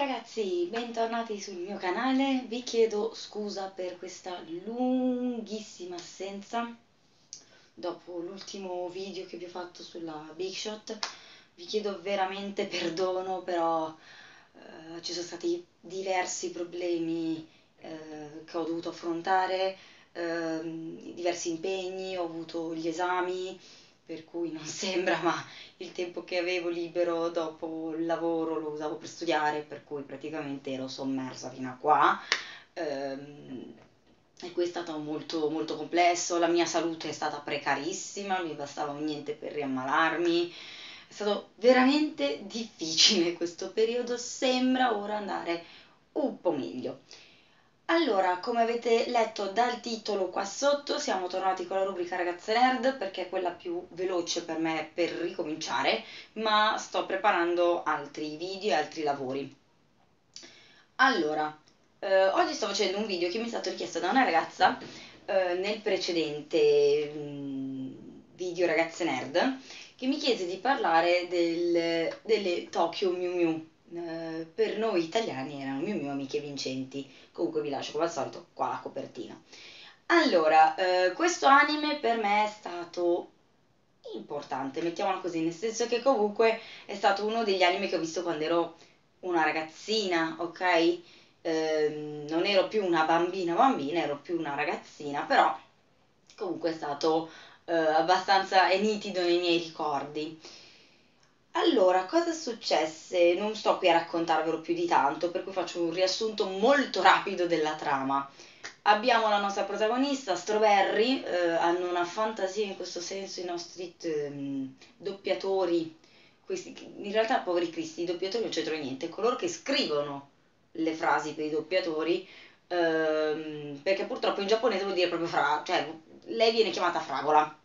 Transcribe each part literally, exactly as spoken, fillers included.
ragazzi, bentornati sul mio canale. Vi chiedo scusa per questa lunghissima assenza dopo l'ultimo video che vi ho fatto sulla Big Shot. Vi chiedo veramente perdono, però eh, ci sono stati diversi problemi eh, che ho dovuto affrontare, ehm, diversi impegni, ho avuto gli esami, per cui non sembra, ma il tempo che avevo libero dopo il lavoro lo usavo per studiare, per cui praticamente ero sommersa fino a qua. Ehm, e qui è stato molto, molto complesso, la mia salute è stata precarissima, mi bastava un niente per riammalarmi. È stato veramente difficile questo periodo, sembra ora andare un po' meglio. Allora, come avete letto dal titolo qua sotto, siamo tornati con la rubrica Ragazze Nerd perché è quella più veloce per me per ricominciare, ma sto preparando altri video e altri lavori. Allora, eh, oggi sto facendo un video che mi è stato richiesto da una ragazza eh, nel precedente mm, video Ragazze Nerd, che mi chiese di parlare del- delle Tokyo Miu Miu. Eh, per noi italiani erano Miu Miu Amiche Vincenti. Comunque vi lascio come al solito qua la copertina. Allora, eh, questo anime per me è stato importante, mettiamola così, nel senso che comunque è stato uno degli anime che ho visto quando ero una ragazzina, ok? Ehm, non ero più una bambina bambina, ero più una ragazzina, però comunque è stato eh, abbastanza è nitido nei miei ricordi. Allora, cosa successe? Non sto qui a raccontarvelo più di tanto, per cui faccio un riassunto molto rapido della trama. Abbiamo la nostra protagonista, Strawberry, eh, hanno una fantasia in questo senso i nostri ehm, doppiatori, questi, in realtà poveri cristi, i doppiatori non c'entrano niente, coloro che scrivono le frasi per i doppiatori, ehm, perché purtroppo in giapponese vuol dire proprio fra, cioè lei viene chiamata Fragola.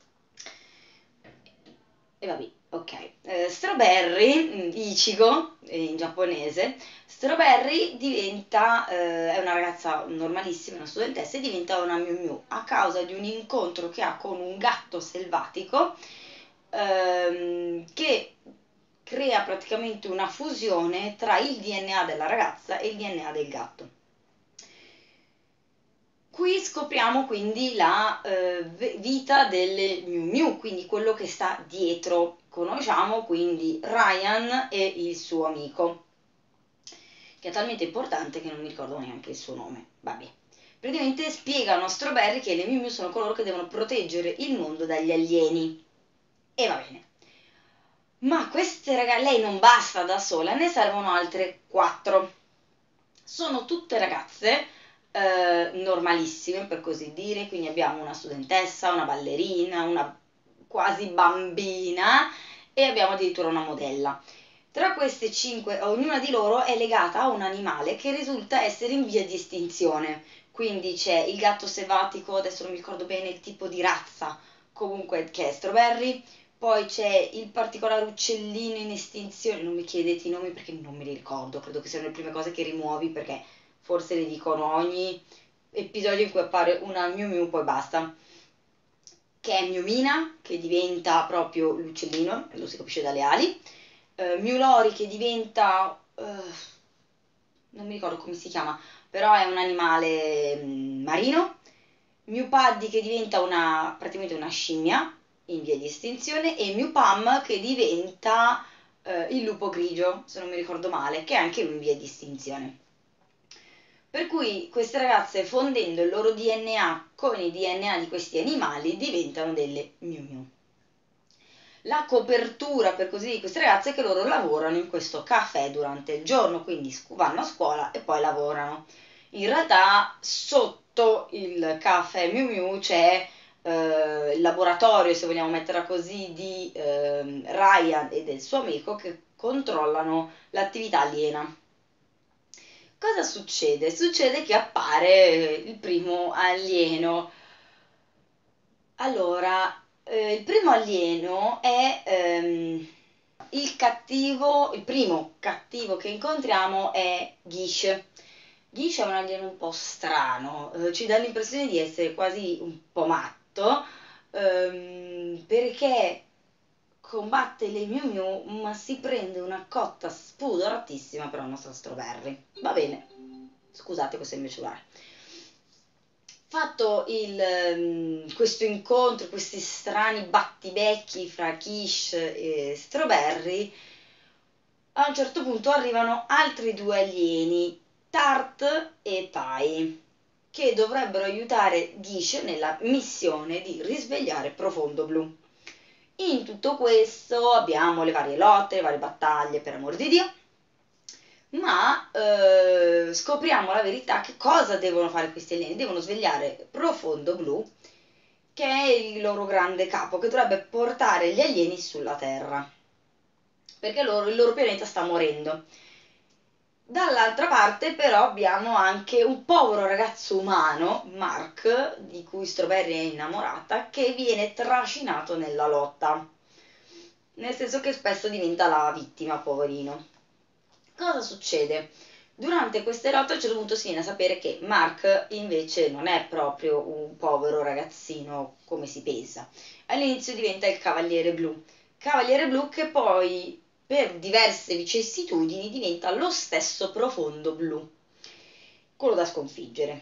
E vabbè, ok. Eh, Strawberry, mm, Ichigo, eh, in giapponese, Strawberry diventa, eh, è una ragazza normalissima, una studentessa, e diventa una Miu Miu a causa di un incontro che ha con un gatto selvatico, ehm, che crea praticamente una fusione tra il D N A della ragazza e il D N A del gatto. Qui scopriamo quindi la eh, vita delle Miu Miu, quindi quello che sta dietro. Conosciamo quindi Ryan e il suo amico, che è talmente importante che non mi ricordo neanche il suo nome. Vabbè. Praticamente spiegano a Strawberry che le Miu Miu sono coloro che devono proteggere il mondo dagli alieni. E va bene. Ma queste ragazze, lei non basta da sola, ne servono altre quattro. Sono tutte ragazze eh, normalissime, per così dire, quindi abbiamo una studentessa, una ballerina, una quasi bambina e abbiamo addirittura una modella. Tra queste cinque, ognuna di loro è legata a un animale che risulta essere in via di estinzione. Quindi c'è il gatto selvatico, adesso non mi ricordo bene il tipo di razza, comunque che è Strawberry. Poi c'è il particolare uccellino in estinzione, non mi chiedete i nomi perché non me li ricordo, credo che siano le prime cose che rimuovi perché forse le dicono ogni episodio in cui appare una Miu Miu, poi basta. Che è Miumina, che diventa proprio l'uccellino, lo si capisce dalle ali. Eh, Miu Lori che diventa, eh, non mi ricordo come si chiama, però è un animale mm, marino. Miu Paddy che diventa una, praticamente una scimmia in via di estinzione, e Miu Pam che diventa eh, il lupo grigio, se non mi ricordo male, che è anche lui in via di estinzione. Per cui queste ragazze, fondendo il loro D N A con il D N A di questi animali, diventano delle Miu Miu. La copertura, per così dire, di queste ragazze è che loro lavorano in questo caffè durante il giorno, quindi vanno a scuola e poi lavorano. In realtà sotto il caffè Miu Miu c'è eh, il laboratorio, se vogliamo metterla così, di eh, Ryan e del suo amico che controllano l'attività aliena. Cosa succede? Succede che appare il primo alieno. Allora, eh, il primo alieno è ehm, il cattivo, il primo cattivo che incontriamo è Gish. Gish è un alieno un po' strano, eh, ci dà l'impressione di essere quasi un po' matto, ehm, perché combatte le Miu Miu, ma si prende una cotta spudoratissima per la nostra Strawberry. Va bene, scusate, questo è il mio cellulare. Fatto il, um, questo incontro, questi strani battibecchi fra Kish e Strawberry, a un certo punto arrivano altri due alieni, Tart e Pai, che dovrebbero aiutare Gish nella missione di risvegliare Profondo Blu. In tutto questo abbiamo le varie lotte, le varie battaglie, per amor di Dio, ma eh, scopriamo la verità. Che cosa devono fare questi alieni? Devono svegliare Profondo Blu, che è il loro grande capo, che dovrebbe portare gli alieni sulla Terra, perché loro, il loro pianeta sta morendo. Dall'altra parte però abbiamo anche un povero ragazzo umano, Mark, di cui Strawberry è innamorata, che viene trascinato nella lotta, nel senso che spesso diventa la vittima, poverino. Cosa succede? Durante queste lotte a un certo punto si viene a sapere che Mark invece non è proprio un povero ragazzino come si pensa. All'inizio diventa il Cavaliere Blu. Cavaliere Blu che poi, per diverse vicissitudini, diventa lo stesso Profondo Blu, quello da sconfiggere.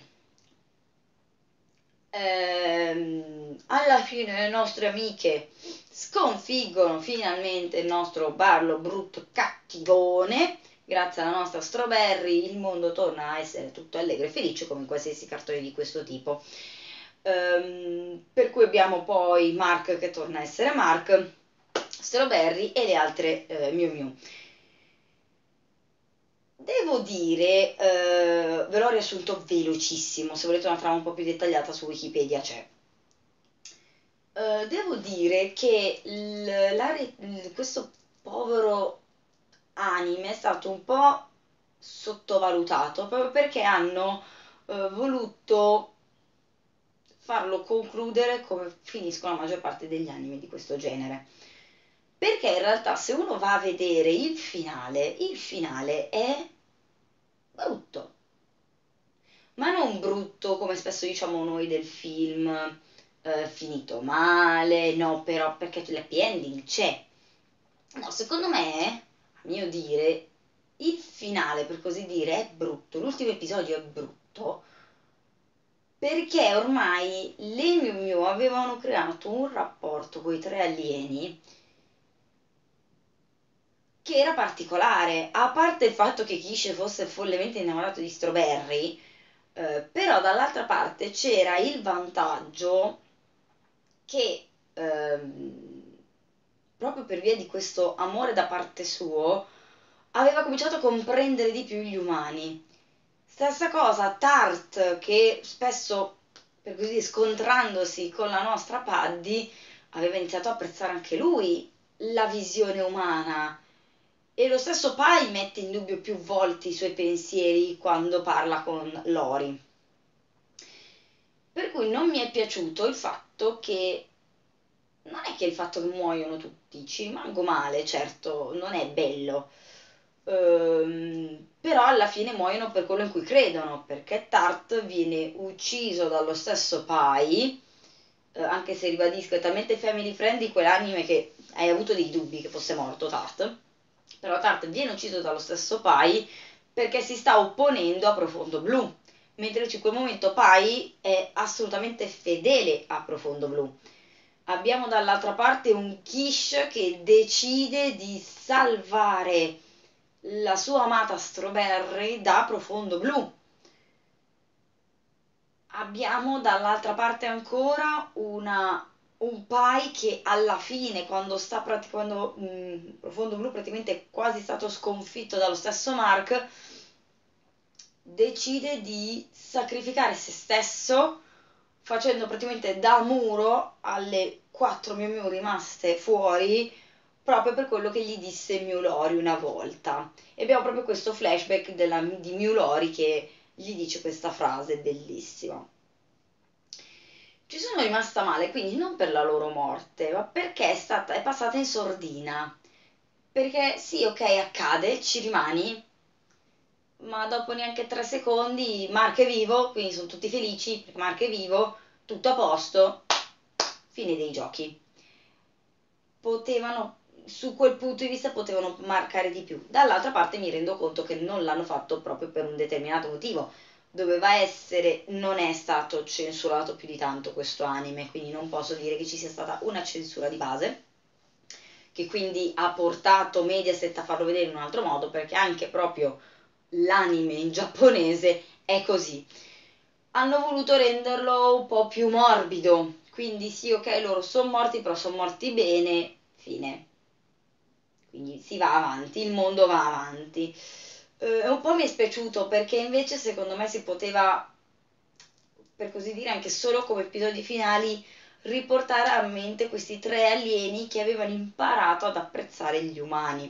Ehm, alla fine le nostre amiche sconfiggono finalmente il nostro Barlo brutto cattivone. Grazie alla nostra Strawberry il mondo torna a essere tutto allegro e felice come in qualsiasi cartone di questo tipo. Ehm, per cui abbiamo poi Mark che torna a essere Mark, Strawberry e le altre eh, Miu Miu. Devo dire, eh, ve l'ho riassunto velocissimo, se volete una trama un po' più dettagliata su Wikipedia c'è. Uh, devo dire che l- la re- l- questo povero anime è stato un po' sottovalutato proprio perché hanno uh, voluto farlo concludere come finiscono la maggior parte degli anime di questo genere. Perché in realtà se uno va a vedere il finale, il finale è brutto. Ma non brutto come spesso diciamo noi del film, eh, finito male, no, però perché l'happy ending c'è. No, secondo me, a mio dire, il finale, per così dire, è brutto. L'ultimo episodio è brutto perché ormai le Miu Miu avevano creato un rapporto con i tre alieni che era particolare. A parte il fatto che Kish fosse follemente innamorato di Strawberry, eh, però dall'altra parte c'era il vantaggio che ehm, proprio per via di questo amore da parte suo aveva cominciato a comprendere di più gli umani. Stessa cosa Tart, che spesso, per così dire, scontrandosi con la nostra Paddy, aveva iniziato a apprezzare anche lui la visione umana. E lo stesso Pai mette in dubbio più volte i suoi pensieri quando parla con Lori. Per cui non mi è piaciuto il fatto che, non è che il fatto che muoiono tutti, ci rimango male, certo, non è bello, ehm, però alla fine muoiono per quello in cui credono, perché Tart viene ucciso dallo stesso Pai, eh, anche se ribadisco è talmente family friendly quell'anime che hai avuto dei dubbi che fosse morto Tart, però Tart viene ucciso dallo stesso Pai perché si sta opponendo a Profondo Blu, mentre in quel momento Pai è assolutamente fedele a Profondo Blu. Abbiamo dall'altra parte un Kish che decide di salvare la sua amata Strawberry da Profondo Blu. Abbiamo dall'altra parte ancora una, un Pai che alla fine, quando sta pratic- quando mh, Profondo Blu praticamente è quasi stato sconfitto dallo stesso Mark, decide di sacrificare se stesso facendo praticamente da muro alle quattro Miu Miu rimaste fuori proprio per quello che gli disse Miu Lori una volta. E abbiamo proprio questo flashback della, di Miu Lori che gli dice questa frase bellissima. Ci sono rimasta male, quindi non per la loro morte, ma perché è stata, è passata in sordina. Perché sì, ok, accade, ci rimani, ma dopo neanche tre secondi Mark è vivo, quindi sono tutti felici perché Mark è vivo, tutto a posto, fine dei giochi. potevano, su quel punto di vista potevano marcare di più. Dall'altra parte mi rendo conto che non l'hanno fatto proprio per un determinato motivo. Doveva essere, non è stato censurato più di tanto questo anime, quindi non posso dire che ci sia stata una censura di base, che quindi ha portato Mediaset a farlo vedere in un altro modo, perché anche proprio l'anime in giapponese è così. Hanno voluto renderlo un po' più morbido, quindi sì, ok, loro sono morti, però sono morti bene, fine. Quindi si va avanti, il mondo va avanti. Eh, un po' mi è spiaciuto perché invece secondo me si poteva, per così dire, anche solo come episodi finali, riportare a mente questi tre alieni che avevano imparato ad apprezzare gli umani.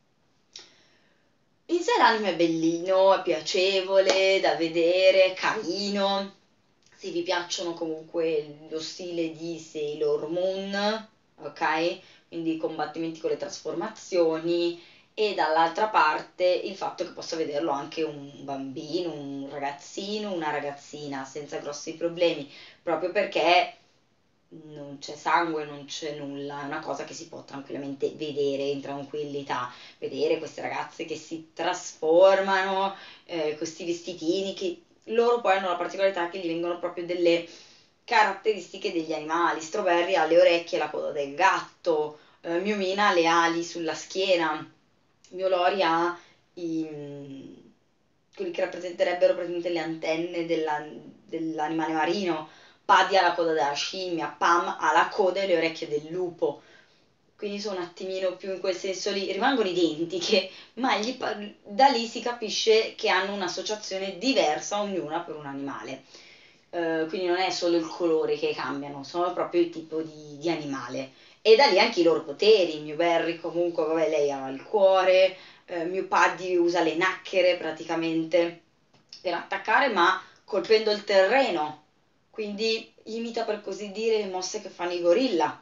In sé l'anime è bellino, è piacevole da vedere, è carino. Se vi piacciono comunque lo stile di Sailor Moon, ok? Quindi i combattimenti con le trasformazioni, e dall'altra parte il fatto che possa vederlo anche un bambino, un ragazzino, una ragazzina senza grossi problemi, proprio perché non c'è sangue, non c'è nulla, è una cosa che si può tranquillamente vedere in tranquillità, vedere queste ragazze che si trasformano, eh, questi vestitini che loro poi hanno la particolarità che gli vengono proprio delle caratteristiche degli animali. Strawberry ha le orecchie e la coda del gatto, eh, Miu Mina ha le ali sulla schiena, Mio Lori ha i, quelli che rappresenterebbero praticamente le antenne della- dell'animale marino, Paddy ha la coda della scimmia, Pam ha la coda e le orecchie del lupo. Quindi sono un attimino più in quel senso lì, rimangono identiche, ma gli pa- da lì si capisce che hanno un'associazione diversa ognuna per un animale. Eh, quindi non è solo il colore che cambiano, sono proprio il tipo di, di animale. E da lì anche i loro poteri. Mew Berry comunque, vabbè, lei ha il cuore, eh, Mew Paddy usa le nacchere praticamente per attaccare, ma colpendo il terreno, quindi imita per così dire le mosse che fanno i gorilla.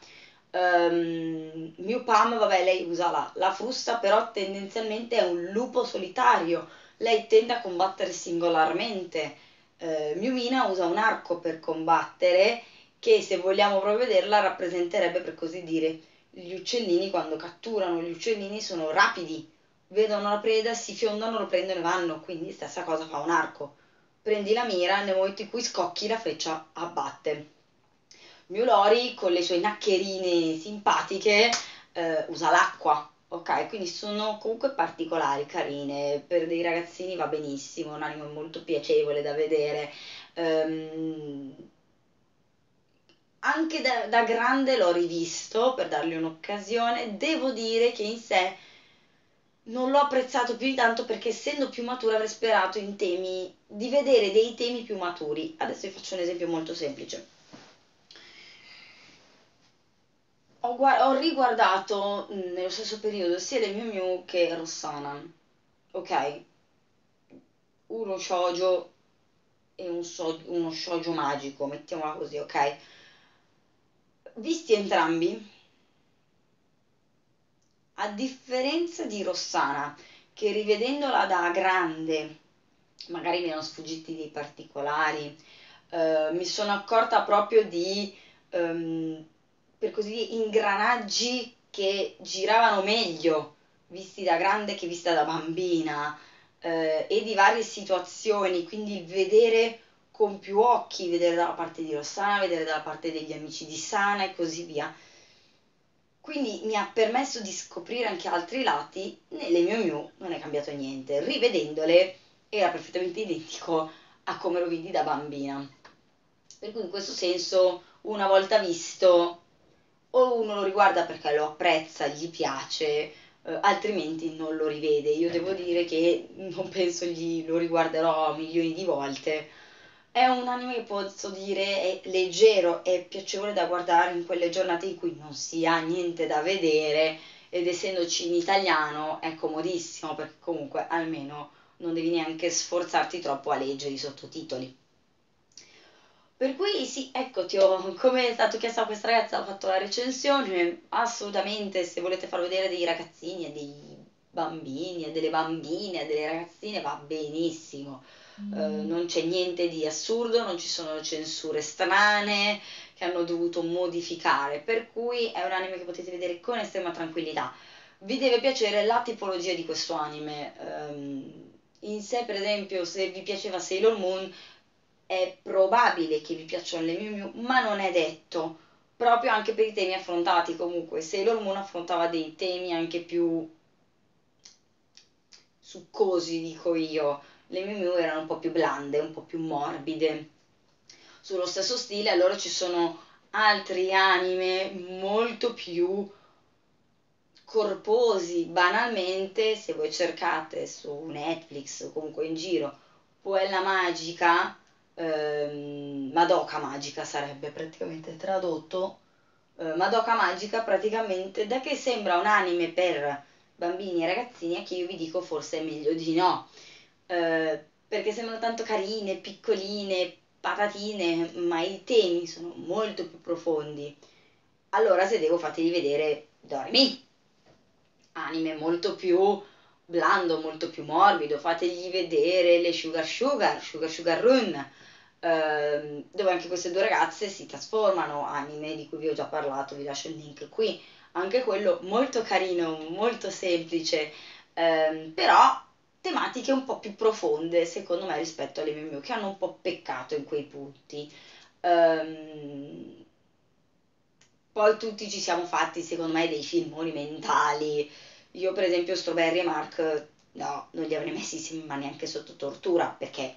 Um, Mew Pam, vabbè, lei usa la, la frusta, però tendenzialmente è un lupo solitario, lei tende a combattere singolarmente. Uh, Mew Mina usa un arco per combattere, che se vogliamo proprio vederla rappresenterebbe per così dire gli uccellini quando catturano. Gli uccellini sono rapidi, vedono la preda, si fiondano, lo prendono e vanno, quindi stessa cosa fa un arco. Prendi la mira, nel momento in cui scocchi la freccia abbatte. Mio Lori con le sue naccherine simpatiche eh, usa l'acqua, ok? Quindi sono comunque particolari, carine, per dei ragazzini va benissimo, un anime molto piacevole da vedere. Ehm, anche da, da grande l'ho rivisto per dargli un'occasione, devo dire che in sé non l'ho apprezzato più di tanto perché essendo più matura avrei sperato in temi, di vedere dei temi più maturi. Adesso vi faccio un esempio molto semplice. Ho, gua- ho riguardato mh, nello stesso periodo sia le Miu Miu che Rossana, ok? Uno shoujo e un so- uno shoujo magico, mettiamola così, ok? Visti entrambi, a differenza di Rossana, che rivedendola da grande, magari mi erano sfuggiti dei particolari, eh, mi sono accorta proprio di, ehm, per così dire, ingranaggi che giravano meglio visti da grande che vista da bambina, eh, e di varie situazioni, quindi il vedere con più occhi, vedere dalla parte di Rossana, vedere dalla parte degli amici di Sana e così via. Quindi mi ha permesso di scoprire anche altri lati. Nelle Miu Miu non è cambiato niente, rivedendole era perfettamente identico a come lo vidi da bambina. Per cui in questo senso, una volta visto, o uno lo riguarda perché lo apprezza, gli piace, eh, altrimenti non lo rivede. Io devo dire che non penso gli lo riguarderò milioni di volte. È un anime che posso dire è leggero e piacevole da guardare in quelle giornate in cui non si ha niente da vedere, ed essendoci in italiano è comodissimo perché comunque almeno non devi neanche sforzarti troppo a leggere i sottotitoli. Per cui sì, ecco, ti ho, come è stato chiesto a questa ragazza, ho fatto la recensione, assolutamente se volete far vedere dei ragazzini e dei bambini e delle bambine e delle ragazzine va benissimo. Eh, non c'è niente di assurdo, non ci sono censure strane, che hanno dovuto modificare, per cui è un anime che potete vedere con estrema tranquillità. Vi deve piacere la tipologia di questo anime. Um, in sé, per esempio, se vi piaceva Sailor Moon, è probabile che vi piacciono le Miu Miu, ma non è detto, proprio anche per i temi affrontati. Comunque Sailor Moon affrontava dei temi anche più succosi, dico io. Le Miu Miu erano un po' più blande, un po' più morbide. Sullo stesso stile, allora ci sono altri anime molto più corposi. Banalmente, se voi cercate su Netflix o comunque in giro Puella Magica, ehm, Madoka Magica sarebbe praticamente tradotto, eh, Madoka Magica praticamente, da che sembra un anime per bambini e ragazzini, a che io vi dico forse è meglio di no, eh, perché sembrano tanto carine, piccoline, patatine, ma i temi sono molto più profondi. Allora, se devo, fatevi vedere Doremi, anime molto più blando, molto più morbido. Fategli vedere le Sugar Sugar, Sugar Sugar Run, ehm, dove anche queste due ragazze si trasformano, anime di cui vi ho già parlato, vi lascio il link qui. Anche quello molto carino, molto semplice, ehm, però tematiche un po' più profonde, secondo me, rispetto alle Miu Miu, che hanno un po' peccato in quei punti. Ehm, Poi tutti ci siamo fatti, secondo me, dei filmoni mentali. Io, per esempio, Strawberry e Mark, no, non li avrei messi insieme, ma neanche sotto tortura, perché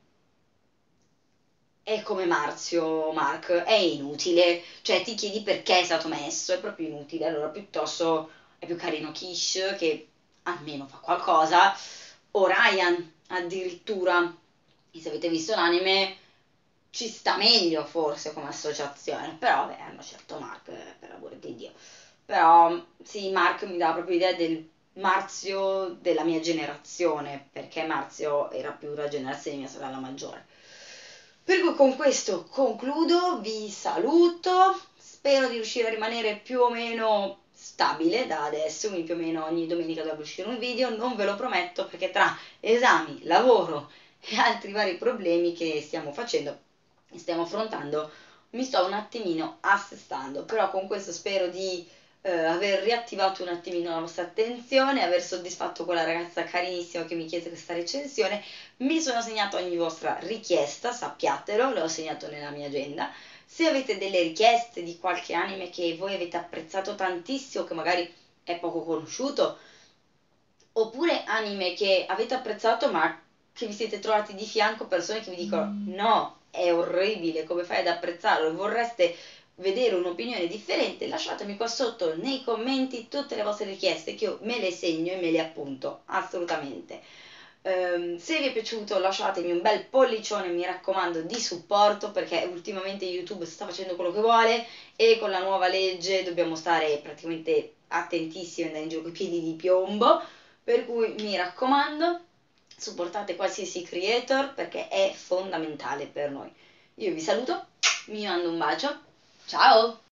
è come Marzio, Mark, è inutile. Cioè, ti chiedi perché è stato messo, è proprio inutile. Allora, piuttosto è più carino Kish, che almeno fa qualcosa, o Ryan, addirittura. E se avete visto l'anime, ci sta meglio forse come associazione, però vabbè, hanno scelto Mark, eh, per amore di Dio. Però sì, Mark mi dà proprio l'idea del Marzio della mia generazione, perché Marzio era più la generazione di mia sorella maggiore. Per cui con questo concludo, vi saluto, spero di riuscire a rimanere più o meno stabile da adesso, quindi più o meno ogni domenica dovrebbe uscire un video, non ve lo prometto perché tra esami, lavoro e altri vari problemi che stiamo facendo, stiamo affrontando, mi sto un attimino assestando, però con questo spero di eh, aver riattivato un attimino la vostra attenzione, aver soddisfatto quella ragazza carinissima che mi chiese questa recensione. Mi sono segnato ogni vostra richiesta, sappiatelo, l'ho segnato nella mia agenda. Se avete delle richieste di qualche anime che voi avete apprezzato tantissimo, che magari è poco conosciuto, oppure anime che avete apprezzato ma che vi siete trovati di fianco persone che vi dicono no, è orribile, come fai ad apprezzarlo, vorreste vedere un'opinione differente, lasciatemi qua sotto nei commenti tutte le vostre richieste che io me le segno e me le appunto, assolutamente. Um, se vi è piaciuto lasciatemi un bel pollicione, mi raccomando, di supporto, perché ultimamente YouTube sta facendo quello che vuole e con la nuova legge dobbiamo stare praticamente attentissimi, andare in giro con i piedi di piombo, per cui mi raccomando, supportate qualsiasi creator perché è fondamentale per noi. Io vi saluto, vi mando un bacio, ciao!